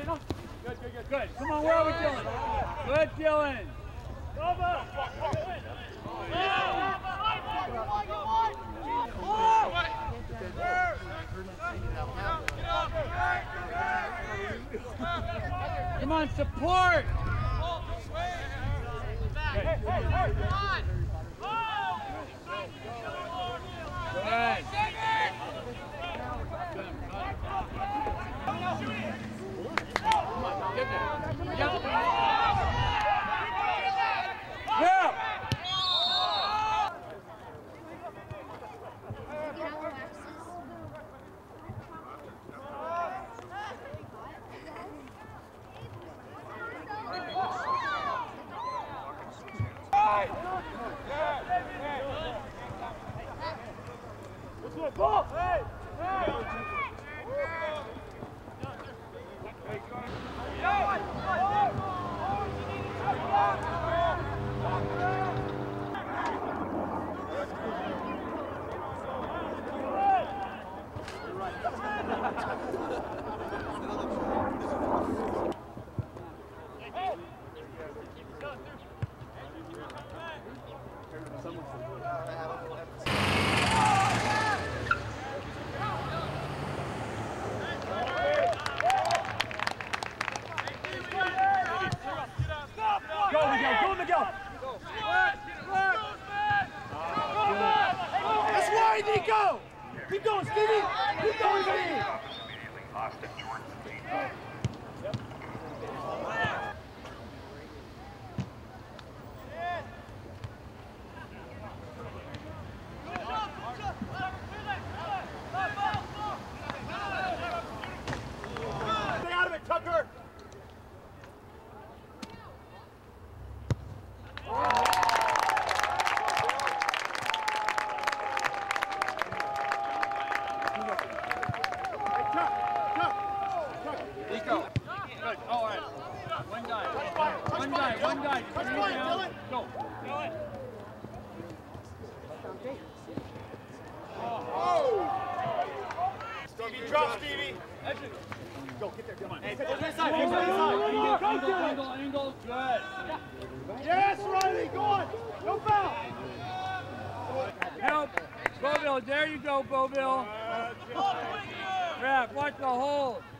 Good. Come on, where are we, Dylan? Good, Dylan. Come on, support. Good. Come on, get there. Yep. Yeah. Ball! Hey! Nico! Keep going, Stevie! Keep going, Stevie! Stay out of it, Tucker! One guy. Touch point, Dylan. Go. Oh! Stevie, drop, Stevie. Go, get there, come on. Hey, go to the side. Angle. Good. Yes, Riley, go on. No foul. Help. Boville, there you go, Boville. Ref, watch the hold.